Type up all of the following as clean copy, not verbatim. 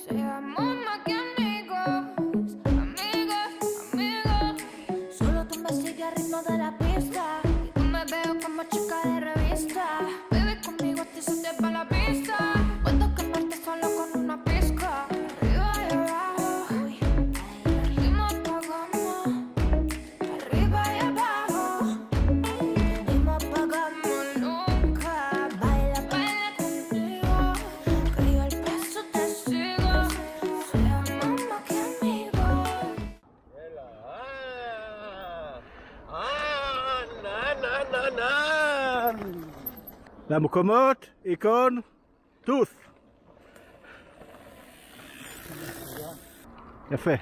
Seamos más que amigos, amigos, amigos. Solo tú me sigues al ritmo de la pista y tú me veo como chica de revista. Bebé, conmigo te hiciste pa' la pista. Puedo quemarte solo con una pizca. Arriba y abajo, uy, el ritmo apagamos. Arriba y abajo, y no apagamos nunca. Baila, baila conmigo, que yo el paso te sigo. Seamos más que amigos. למקומות, עיקון, טוס. יפה.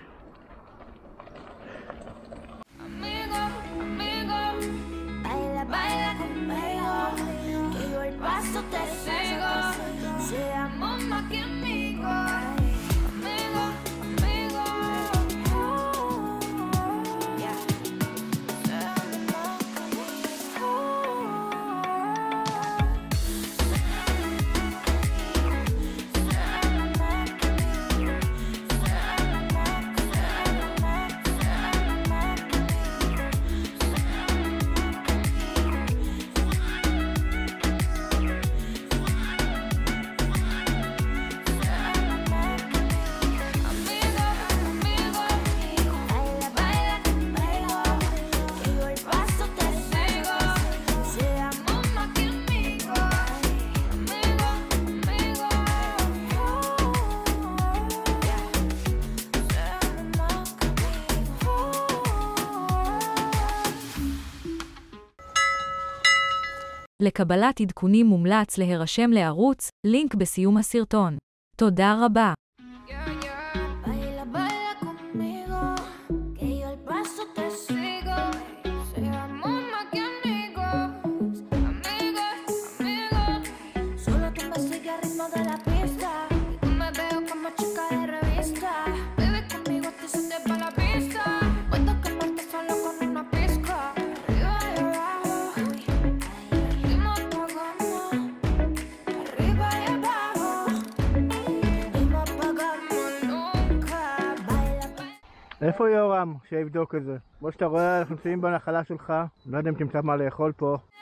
Amigo, amigo, baila, baila conmigo, que yo el paso te sigo. Seamos más que amigos, amigo, amigo. Yeah. Seamos más que לקבלת עדכונים מומלץ להירשם לערוץ, לינק בסיום הסרטון. תודה רבה. baila, baila conmigo, que yo el paso te sigo. Seamos más que amigos, amigos, amigos. Solo tú me sigues al ritmo de la pista y tú me veo como chica de revista. Bebé, conmigo te hiciste pa' la pista. Puedo quemarte solo con una pizca. Arriba y abajo, uy, el ritmo apagamos. Arriba y abajo, y no apagamos nunca. Baila, baila. איפה יורם שיבדוק את זה? כמו שאתה רואה, אנחנו נמצאים בנחלה שלך. לא יודע אם תמצא מה לאכול פה.